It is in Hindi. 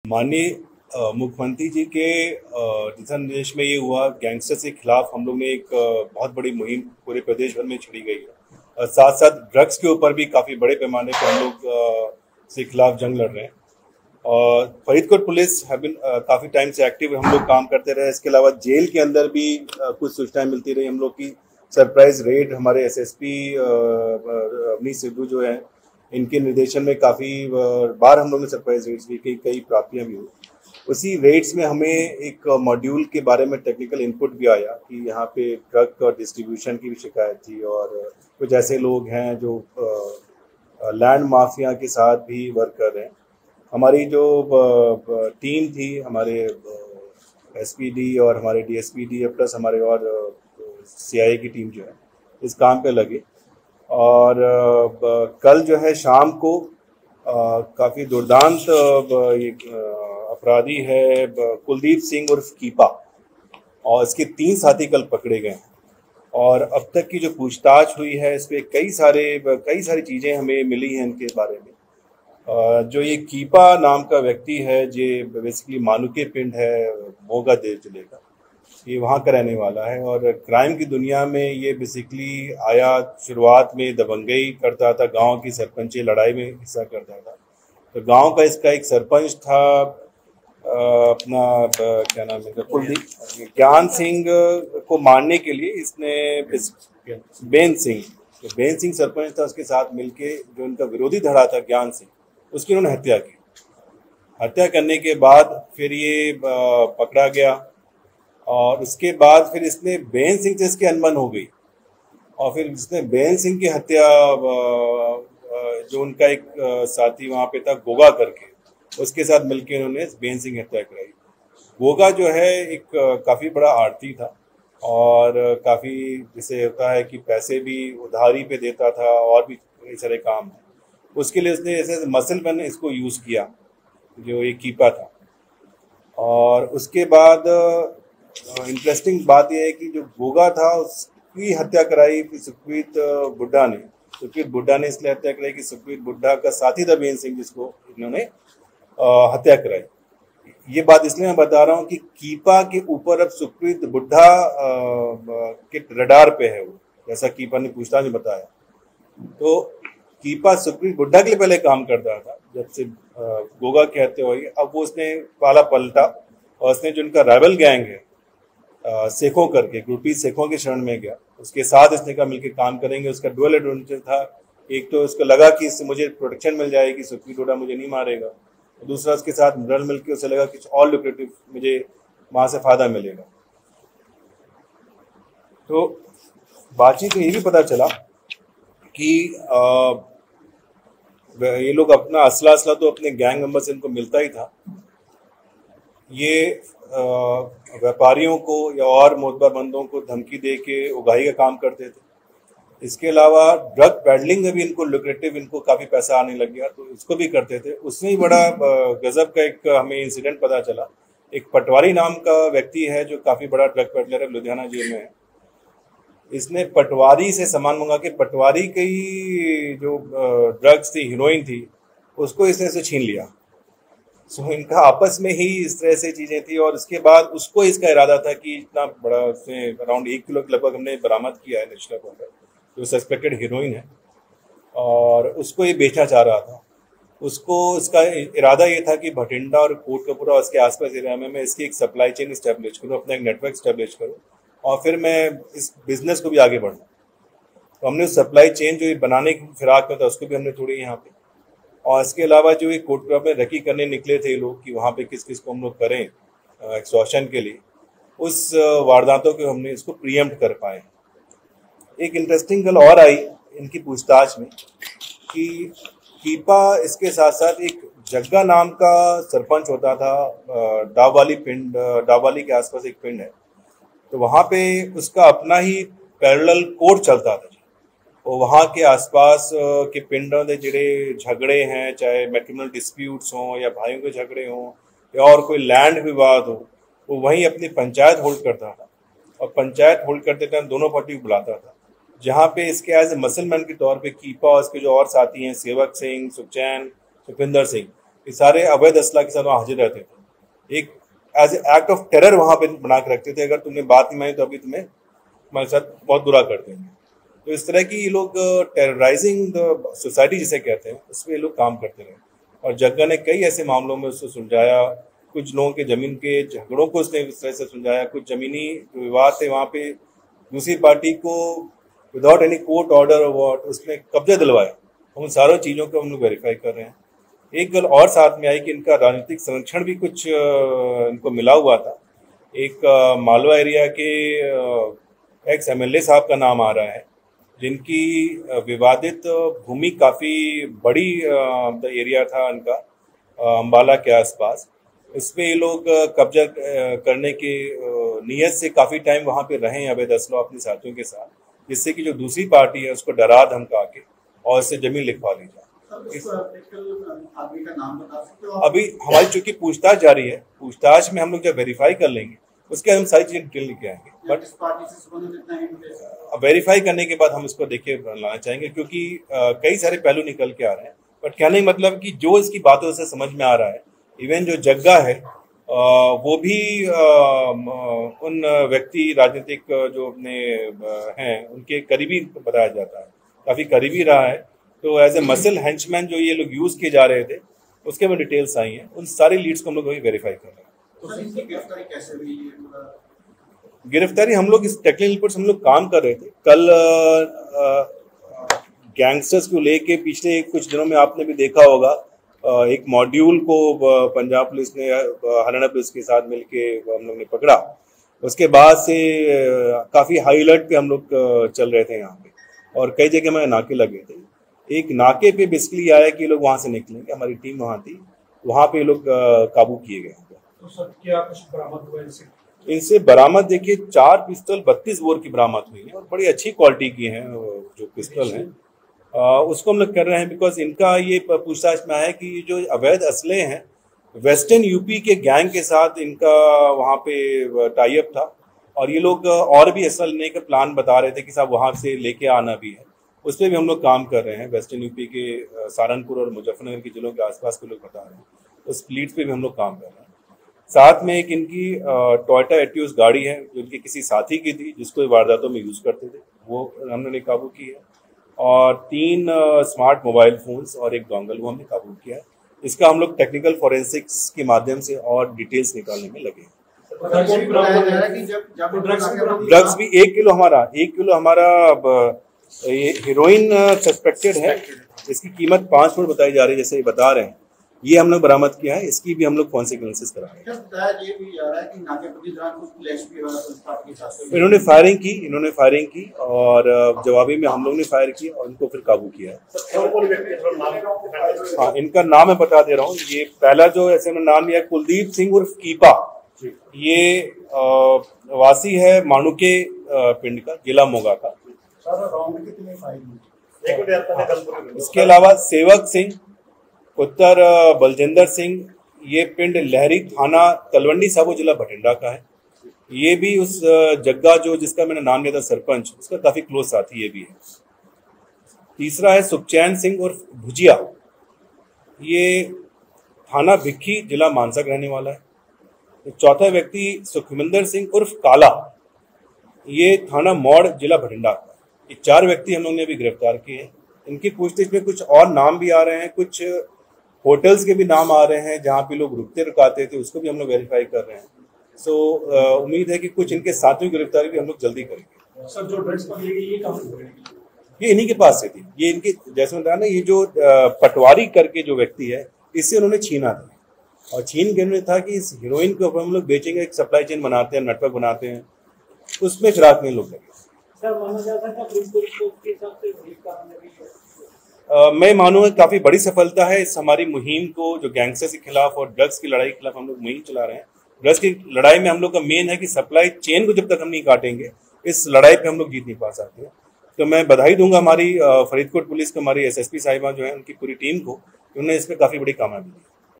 माननीय मुख्यमंत्री जी के दिशा निर्देश में ये हुआ, गैंगस्टर्स के खिलाफ हम लोग ने एक बहुत बड़ी मुहिम पूरे प्रदेश भर में छेड़ी गई है। और साथ साथ ड्रग्स के ऊपर भी काफ़ी बड़े पैमाने पर हम लोग से खिलाफ जंग लड़ रहे हैं। और फरीदकोट पुलिस काफ़ी टाइम से एक्टिव हम लोग काम करते रहे। इसके अलावा जेल के अंदर भी कुछ सूचनाएं मिलती रही हम लोग की। सरप्राइज रेड हमारे एसएसपी अवनीश सिद्धू जो है, इनके निर्देशन में काफ़ी बार हम लोग ने सरप्राइज रेड्स भी की, कई प्राप्तियां भी हुई। उसी रेड्स में हमें एक मॉड्यूल के बारे में टेक्निकल इनपुट भी आया कि यहाँ पे ड्रग और डिस्ट्रीब्यूशन की भी शिकायत थी, और कुछ ऐसे लोग हैं जो लैंड माफिया के साथ भी वर्क कर रहे हैं। हमारी जो टीम थी, हमारे एसपीडी और हमारे डीएसपीडी प्लस हमारे और सीआईए की टीम जो है इस काम पे लगे। और कल जो है शाम को काफ़ी दुर्दांत अपराधी है कुलदीप सिंह उर्फ कीपा, और इसके 3 साथी कल पकड़े गए हैं। और अब तक की जो पूछताछ हुई है इस पर कई सारी चीज़ें हमें मिली हैं इनके बारे में। जो ये कीपा नाम का व्यक्ति है, जो बेसिकली मानुके पिंड है मोगा देव जिले का, ये वहाँ का रहने वाला है। और क्राइम की दुनिया में ये बेसिकली आया, शुरुआत में दबंगई करता था, गांव की सरपंची लड़ाई में हिस्सा करता था। तो गांव का इसका एक सरपंच था, अपना क्या नाम है, कुलदीप ज्ञान सिंह को मारने के लिए इसने बेन सिंह सरपंच था, उसके साथ मिलके जो इनका विरोधी धड़ा था ज्ञान सिंह, उसकी उन्होंने हत्या की। हत्या करने के बाद फिर ये पकड़ा गया, और उसके बाद फिर इसने बेन सिंह से इसकी अनबन हो गई, और फिर इसने बेन सिंह की हत्या, जो उनका एक साथी वहाँ पे था गोगा करके, उसके साथ मिलकर उन्होंने बेन सिंह की हत्या कराई। गोगा जो है एक काफ़ी बड़ा आड़ती था, और काफ़ी जैसे होता है कि पैसे भी उधारी पे देता था, और भी कई सारे काम हैं। उसके लिए उसने ऐसे मसल मैन इसको यूज़ किया, जो एक कीपा था। और उसके बाद इंटरेस्टिंग बात यह है कि जो गोगा था उसकी हत्या कराई सुखवीत बुड्ढा ने इसलिए हत्या कराई कि सुखवीत बुड्ढा का साथी था बेन सिंह, जिसको इन्होंने हत्या कराई। ये बात इसलिए मैं बता रहा हूँ कि कीपा के ऊपर अब सुखवीत बुड्ढा के रडार पे है वो, जैसा कीपा ने पूछताछ में बताया। तो कीपा सुखवीत बुड्ढा के लिए पहले काम करता था, जब से गोगा की हत्या हुई। अब वो उसने पाला पलटा, और उसने जो उनका राइवल गैंग है सेखों करके, ग्रुपी सेखों के शरण में गया। उसके साथ इसने कहा मिलकर काम करेंगे। उसका डुअल एडवेंचर था, एक तो उसको लगा कि इससे मुझे प्रोटेक्शन मिल जाएगी, सुखवीत बुड्ढा मुझे नहीं मारेगा, और दूसरा उसके साथ रल मिलकर उसे लगा कि और लुक्रेटिव मुझे वहाँ से फायदा मिलेगा। तो बातचीत में ये भी पता चला कि ये लोग अपना असला तो अपने गैंग मेंबर से इनको मिलता ही था। ये व्यापारियों को या और मोतबर बंदों को धमकी दे के उगाही का काम करते थे। इसके अलावा ड्रग पैडलिंग में भी इनको लुक्रेटिव, इनको काफ़ी पैसा आने लग गया, तो इसको भी करते थे। उसमें ही बड़ा गजब का एक हमें इंसिडेंट पता चला। एक पटवारी नाम का व्यक्ति है जो काफ़ी बड़ा ड्रग पैडलर है, लुधियाना जेल में है। इसने पटवारी से सामान मंगा के, पटवारी की जो ड्रग्स थी, हीरोइन थी, उसको इसने से छीन लिया। सो इनका आपस में ही इस तरह से चीज़ें थी। और उसके बाद उसको इसका इरादा था कि इतना बड़ा, उसने अराउंड 1 किलो के लगभग हमने बरामद किया है नशा पाउडर, जो सस्पेक्टेड हीरोइन है, और उसको ये बेचना चाह रहा था। उसको इसका इरादा ये था कि भटिंडा और कोटकपुरा और इसके आसपास एरिया में मैं इसकी एक सप्लाई चेन इस्टेब्लिश करूँ, अपना एक नेटवर्क इस्टेब्लिश करूँ, और फिर मैं इस बिजनेस को भी आगे बढ़ूँ। तो हमने उस सप्लाई चेन जो बनाने की फिराक में था उसको भी हमने तोड़ी यहाँ पे। और इसके अलावा जो ये कोटकपुरा में रकी करने निकले थे लोग कि वहाँ पे किस किस को हम लोग करें एक्सटॉर्शन के लिए, उस वारदातों को हमने इसको प्रीएम्प्ट कर पाए। एक इंटरेस्टिंग गल और आई इनकी पूछताछ में कि कीपा इसके साथ साथ एक जग्गा नाम का सरपंच होता था, डावाली के आसपास एक पिंड है, तो वहाँ पे उसका अपना ही पैरेलल कोर्ट चलता था। और वहाँ के आसपास के पिंडों के जिहड़े झगड़े हैं, चाहे मैट्रिमोनियल डिस्प्यूट्स हों या भाइयों के झगड़े हों या और कोई लैंड विवाद हो, वो वहीं अपनी पंचायत होल्ड करता था। और पंचायत होल्ड करते टाइम दोनों पार्टी को बुलाता था, जहाँ पे इसके एज ए मसलमैन के तौर पे कीपा और इसके जो और साथी हैं सेवक सिंह, सुखचैन, सुखविंदर सिंह, ये सारे अवैध असला के साथ वहाँ हाजिर रहते थे। एक एज एक्ट ऑफ टेरर वहाँ पे बना के रखते थे, अगर तुमने बात नहीं मानी तो अभी तुम्हें हमारे साथ बहुत बुरा कर देंगे। तो इस तरह की ये लोग टेरराइजिंग द सोसाइटी जिसे कहते हैं, उसमें ये लोग काम करते रहे। और जग्गा ने कई ऐसे मामलों में उसको सुलझाया, कुछ लोगों के जमीन के झगड़ों को उसने इस तरह से सुलझाया, कुछ जमीनी विवाद थे वहाँ पे दूसरी पार्टी को विदाउट एनी कोर्ट ऑर्डर और वॉट उसने कब्जा दिलवाया। उन सारों चीज़ों को हम लोग वेरीफाई कर रहे हैं। एक गल और साथ में आई कि इनका राजनीतिक संरक्षण भी कुछ इनको मिला हुआ था। एक मालवा एरिया के एक्स MLA साहब का नाम आ रहा है, जिनकी विवादित भूमि काफ़ी बड़ी एरिया था इनका अम्बाला के आसपास। इस पे ये लोग कब्जा करने की नीयत से काफ़ी टाइम वहाँ पे रहे हैं अवैध असला अपने साथियों के साथ, जिससे कि जो दूसरी पार्टी है उसको डरा धमका के और इससे जमीन लिखवा ली जाए। आदमी का नाम बता सकते हो? अभी हमारी चूंकि पूछताछ जारी है, पूछताछ में हम लोग जब वेरीफाई कर लेंगे उसके हम सारी चीजें डिटेल लेके आएंगे। बट वेरीफाई करने के बाद हम इसको देखे लाना चाहेंगे, क्योंकि कई सारे पहलू निकल के आ रहे हैं। बट कहने का मतलब कि जो इसकी बातों से समझ में आ रहा है, इवन जो जग्गा है वो भी उन व्यक्ति राजनीतिक जो अपने हैं उनके करीबी बताया जाता है, काफी करीबी रहा है। तो एज ए मसल हेंचमैन जो ये लोग यूज किए जा रहे थे, उसके में डिटेल्स आई हैं। उन सारी लीड्स को हम लोग अभी वेरीफाई कर रहे हैं। तो इनकी गिरफ्तारी कैसे हुई है? गिरफ्तारी हम लोग इस टेक्निकल रिपोर्ट हम लोग काम कर रहे थे। कल गैंगस्टर्स को लेके पिछले कुछ दिनों में आपने भी देखा होगा, एक मॉड्यूल को पंजाब पुलिस ने हरियाणा पुलिस के साथ मिलके हम लोग ने पकड़ा। उसके बाद से काफी हाई अलर्ट पे हम लोग चल रहे थे यहाँ पे, और कई जगह में नाके लगे थे। एक नाके पे बेसिकली आया कि लोग वहां से निकलेंगे, हमारी टीम वहां थी, वहां पे लोग काबू किए गए। तो सर क्या कुछ बरामद हुआ इनसे? इनसे बरामद देखिए 4 पिस्तौल 32 बोर की बरामद हुई है, और बड़ी अच्छी क्वालिटी की हैं जो पिस्तौल हैं। उसको हम लोग कर रहे हैं बिकॉज इनका ये पूछताछ में आया कि जो अवैध असले हैं वेस्टर्न यूपी के गैंग के साथ इनका वहाँ पे टाई अप था, और ये लोग और भी असला लेने का प्लान बता रहे थे कि साहब वहाँ से लेके आना भी है। उस पर भी हम लोग काम कर रहे हैं। वेस्टर्न यूपी के सहारनपुर और मुजफ्फरनगर के जिलों के आसपास के लोग बता रहे हैं, उस लीड्स पे भी हम लोग काम कर रहे हैं। साथ में एक इनकी टोयोटा एटियोस गाड़ी है जो इनके किसी साथी की थी, जिसको वारदातों में यूज करते थे, वो हमने काबू की है। और 3 स्मार्ट मोबाइल फोन्स और एक डोंगल वो हमने काबू किया है। इसका हम लोग टेक्निकल फोरेंसिक्स के माध्यम से और डिटेल्स निकालने में लगे हैं। ड्रग्स भी 1 किलो हमारा ये हीरोइन सस्पेक्टेड है, इसकी कीमत 5 करोड़ बताई जा रही है, जैसे ये बता रहे हैं। ये हम लोग बरामद किया है, इसकी भी हम लोग कॉन्सिक्वेंसेस करा रहे हैं। इन्होंने फायरिंग की और जवाबी में हम लोग ने फायर किया और इनको फिर काबू किया है। हाँ, इनका नाम मैं बता दे रहा हूँ। ये पहला जो ऐसे में नाम लिया कुलदीप सिंह उर्फ कीपा, ये वासी है माणुके पिंड का, जिला मोगा का। इसके अलावा सेवक सिंह उत्तर बलजिंदर सिंह, ये पिंड लहरी, थाना तलवंडी साबो, जिला बठिंडा का है। ये भी उस जग्गा जो जिसका मैंने नाम लिया था सरपंच, उसका काफी क्लोज साथी ये भी है। तीसरा है सुखचैन सिंह उर्फ भुजिया, ये थाना भिक्खी, जिला मानसा का रहने वाला है। चौथा व्यक्ति सुखविंदर सिंह उर्फ काला, ये थाना मौड़, जिला बठिंडा का। ये 4 व्यक्ति हम लोग ने भी गिरफ्तार किए हैं। इनकी पूछताछ में कुछ और नाम भी आ रहे हैं, कुछ होटल्स के भी नाम आ रहे हैं जहाँ पे लोग रुकते रुकाते थे, उसको भी हम लोग वेरीफाई कर रहे हैं। सो उम्मीद है कि कुछ इनके साथियों की गिरफ्तारी भी हम लोग जल्दी करेंगे। सर जो ड्रग्स पकड़ी गई ये कहाँ से? ये इन्हीं के पास से थी। ये इनके जैसे बताया ना, ये जो पटवारी करके जो व्यक्ति है, इससे उन्होंने छीना था, और छीन के उन्होंने था कि इस हीरोइन को हम लोग बेचेंगे, एक सप्लाई चेन बनाते हैं, नेटवर्क बनाते हैं, उसमें फिराक में लोग लगे। मैं मानूंगा काफी बड़ी सफलता है इस हमारी मुहिम को, जो गैंगस्टर्स के खिलाफ और ड्रग्स की लड़ाई के खिलाफ हम लोग मुहिम चला रहे हैं। ड्रग्स की लड़ाई में हम लोग का मेन है कि सप्लाई चेन को जब तक हम नहीं काटेंगे, इस लड़ाई पे हम लोग जीत नहीं पा सकते। तो मैं बधाई दूंगा हमारी फरीदकोट पुलिस को, हमारी SSP साहिबा जो है, उनकी पूरी टीम को, उन्होंने इस पर काफी बड़ी कामयाबी दी।